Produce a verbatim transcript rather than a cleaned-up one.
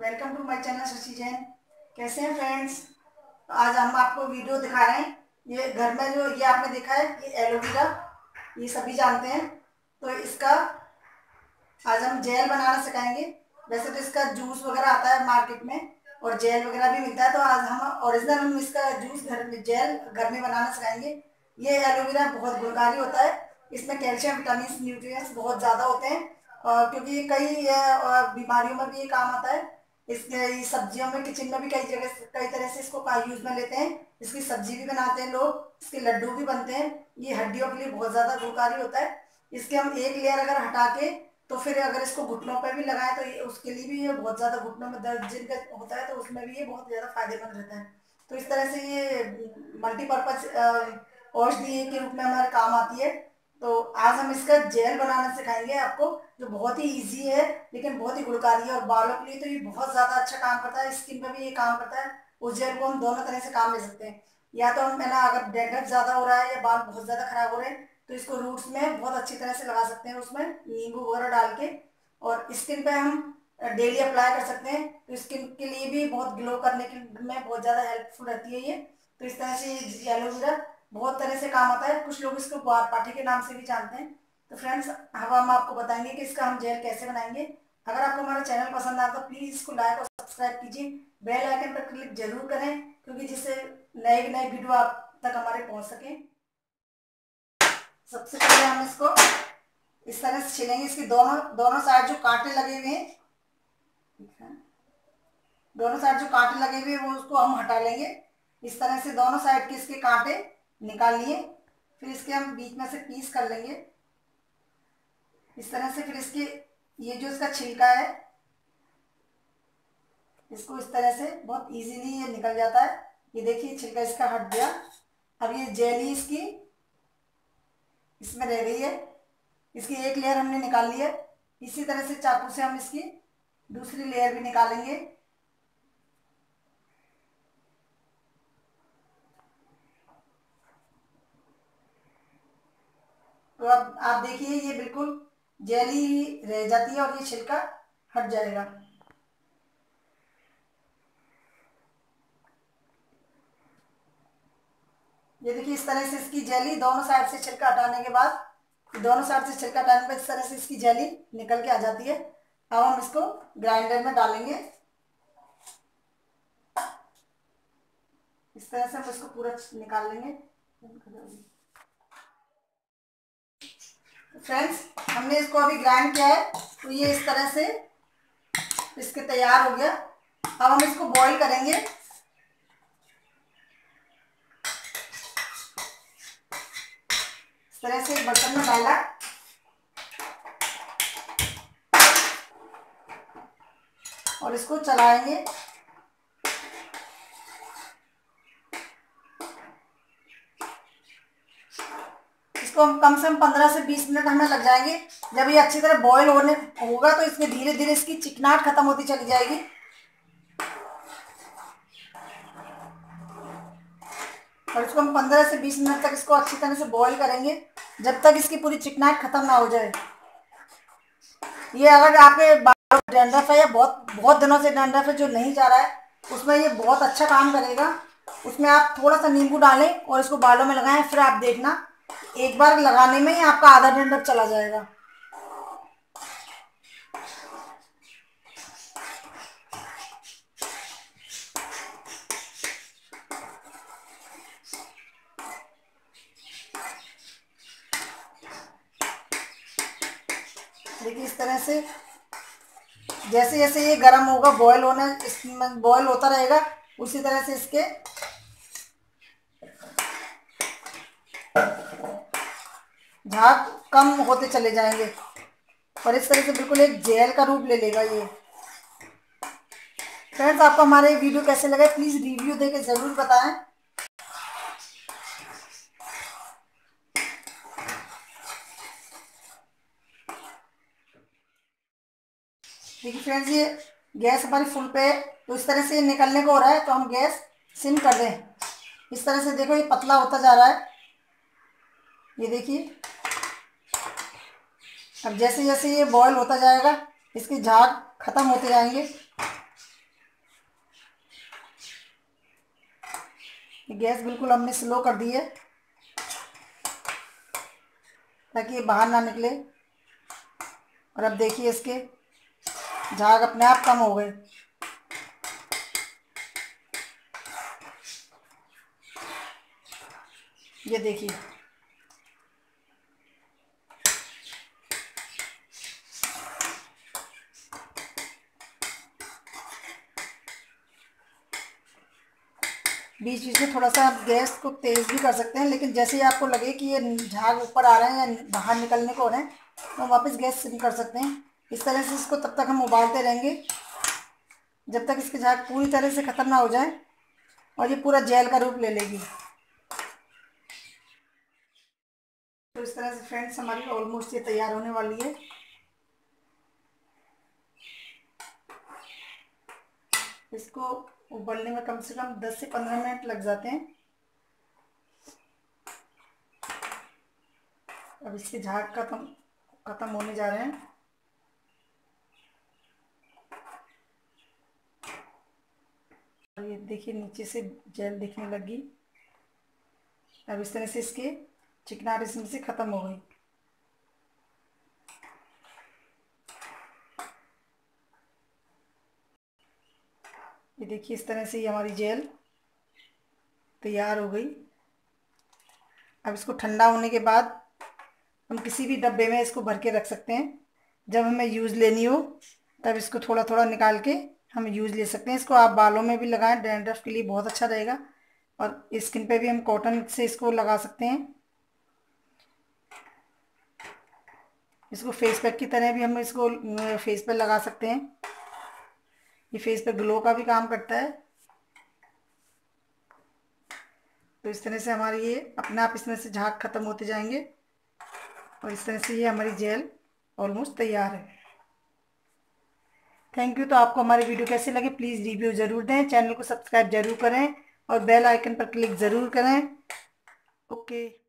Welcome to my channel Shashi Jain. कैसे हैं friends? तो आज हम आपको वीडियो दिखा रहे हैं। ये घर में जो ये आपने देखा है, ये एलोवेरा, ये सभी जानते हैं। तो इसका आज हम जेल बनाना सिखाएंगे। वैसे तो इसका जूस वगैरह आता है मार्केट में और जेल वगैरह भी मिलता है, तो आज हम ओरिजिनल हम इसका जूस घर में जेल घर में बनाना सिखाएंगे। ये एलोवेरा बहुत गुणकारी होता है। इसमें कैल्शियम, विटामिन, न्यूट्रिएंट्स बहुत ज़्यादा होते हैं, और क्योंकि कई अ, बीमारियों में भी ये काम आता है। इसके सब्जियों में, किचन में भी कई जगह कई तरह से इसको यूज में लेते हैं। इसकी सब्जी भी बनाते हैं लोग, इसके लड्डू भी बनते हैं। ये हड्डियों के लिए बहुत ज़्यादा गुणकारी होता है। इसके हम एक लेयर अगर हटा के, तो फिर अगर इसको घुटनों पे भी लगाए तो ये उसके लिए भी ये बहुत ज़्यादा, घुटनों में दर्द जिनका होता है तो उसमें भी ये बहुत ज़्यादा फायदेमंद रहता है। तो इस तरह से ये मल्टीपर्पज औषधि के रूप में हमारे काम आती है। तो आज हम इसका जेल बनाना सिखाएंगे आपको, जो बहुत ही इजी है लेकिन बहुत ही गुणकारी है। और बालों के लिए तो ये बहुत ज़्यादा अच्छा काम करता है, स्किन पर भी ये काम करता है। उस जेल को हम दोनों तरह से काम ले सकते हैं। या तो हम है ना, अगर डैंड्रफ ज़्यादा हो रहा है या बाल बहुत ज़्यादा खराब हो रहे हैं, तो इसको रूट्स में बहुत अच्छी तरह से लगा सकते हैं, उसमें नींबू वगैरह डाल के। और स्किन पे हम डेली अप्लाई कर सकते हैं, तो स्किन के लिए भी बहुत ग्लो करने के में बहुत ज़्यादा हेल्पफुल रहती है ये। तो इस तरह से ये एलोवेरा बहुत तरह से काम आता है। कुछ लोग इसको ग्वार पाठी के नाम से भी जानते हैं। तो फ्रेंड्स, अब हम आपको बताएंगे कि इसका हम जेल कैसे बनाएंगे। अगर आपको हमारा चैनल पसंद आए तो प्लीज़ इसको लाइक और सब्सक्राइब कीजिए। बेल आइकन पर क्लिक जरूर करें, क्योंकि जिससे नए नए वीडियो आप तक हमारे पहुंच सकें। सबसे पहले हम इसको इस तरह से छिलेंगे। इसकी दोनों दोनों साइड जो कांटे लगे हुए हैं, दोनों साइड जो कांटे लगे हुए हैं वो उसको हम हटा लेंगे। इस तरह से दोनों साइड के इसके कांटे निकाल लिए। फिर इसके हम बीच में से पीस कर लेंगे इस तरह से। फिर इसके ये जो इसका छिलका है, इसको इस तरह से बहुत इजीली ये निकल जाता है। ये देखिए, छिलका इसका हट गया। अब ये जेली इसकी इसमें रह गई है। इसकी एक लेयर हमने निकाल ली है। इसी तरह से चाकू से हम इसकी दूसरी लेयर भी निकालेंगे। तो अब आप देखिए, ये बिल्कुल जेली रह जाती है और ये छिलका हट जाएगा। ये देखिए, इस तरह से इसकी जेली दोनों साइड से छिलका हटाने के बाद, दोनों साइड से छिलका हटाने के बाद इस तरह से इसकी जेली निकल के आ जाती है। अब हम इसको ग्राइंडर में डालेंगे। इस तरह से हम इसको पूरा निकाल लेंगे। फ्रेंड्स, हमने इसको अभी ग्राइंड किया है, तो ये इस तरह से इसके तैयार हो गया। अब हम इसको बॉईल करेंगे। इस तरह से एक बर्तन में डाला और इसको चलाएंगे। इसको हम कम से कम पंद्रह से बीस मिनट हमें लग जाएंगे। जब ये अच्छी तरह बॉईल होने होगा तो इसमें धीरे धीरे इसकी चिकनाहट खत्म होती चली जाएगी। और इसको हम पंद्रह से बीस मिनट तक इसको अच्छी तरह से बॉईल करेंगे, जब तक इसकी पूरी चिकनाहट खत्म ना हो जाए। ये अगर आपके बालों में डैंड्रफ है या बहुत बहुत दिनों से डैंड्रफ है जो नहीं जा रहा है, उसमें ये बहुत अच्छा काम करेगा। उसमें आप थोड़ा सा नींबू डालें और इसको बालों में लगाएं। फिर आप देखना, एक बार लगाने में ही आपका आधा डैंड्रफ चला जाएगा। देखिए, इस तरह से जैसे जैसे ये गर्म होगा, बॉयल होने इसमें बॉयल होता रहेगा, उसी तरह से इसके झाग कम होते चले जाएंगे और इस तरह से बिल्कुल एक जेल का रूप ले लेगा ये। फ्रेंड्स, आपको हमारे वीडियो कैसे लगे प्लीज़ रिव्यू देके ज़रूर बताएं। देखिए फ्रेंड्स, ये गैस हमारी फुल पे है, तो इस तरह से निकलने को हो रहा है, तो हम गैस सिम कर दें। इस तरह से देखो, ये पतला होता जा रहा है। ये देखिए, अब जैसे जैसे ये बॉयल होता जाएगा, इसके झाग खत्म होते जाएंगे। गैस बिल्कुल हमने स्लो कर दी है ताकि ये बाहर ना निकले। और अब देखिए इसके झाग अपने आप कम हो गए। ये देखिए बीच बीच में थोड़ा सा आप गैस को तेज़ भी कर सकते हैं, लेकिन जैसे ही आपको लगे कि ये झाग ऊपर आ रहे हैं या बाहर निकलने को हो रहे हैं तो वापस गैस सिम कर सकते हैं। इस तरह से इसको तब तक हम उबालते रहेंगे जब तक इसके झाग पूरी तरह से ख़त्म ना हो जाए और ये पूरा जेल का रूप ले लेगी। तो इस तरह से फ्रेंड्स हमारी ऑलमोस्ट ये तैयार होने वाली है। इसको उबलने में कम से कम दस से पंद्रह मिनट लग जाते हैं। अब इसके झाग खत्म खत्म होने जा रहे हैं। और ये देखिए नीचे से जेल दिखने लगी। अब इस तरह से इसके चिकनाहट इसमें से खत्म हो गई। ये देखिए इस तरह से ये हमारी जेल तैयार हो गई। अब इसको ठंडा होने के बाद हम किसी भी डब्बे में इसको भर के रख सकते हैं। जब हमें यूज़ लेनी हो तब इसको थोड़ा थोड़ा निकाल के हम यूज़ ले सकते हैं। इसको आप बालों में भी लगाएं, डैंड्रफ के लिए बहुत अच्छा रहेगा। और स्किन पे भी हम कॉटन से इसको लगा सकते हैं। इसको फेस पैक की तरह भी हम इसको फेस पे लगा सकते हैं। ये फेस पे ग्लो का भी काम करता है। तो इस तरह से हमारी ये अपने आप इसमें से झाग खत्म होते जाएंगे और इस तरह से ये हमारी जेल ऑलमोस्ट तैयार है। Thank you. तो आपको हमारी वीडियो कैसे लगे प्लीज़ रिव्यू ज़रूर दें, चैनल को सब्सक्राइब जरूर करें और बेल आइकन पर क्लिक ज़रूर करें। ओके।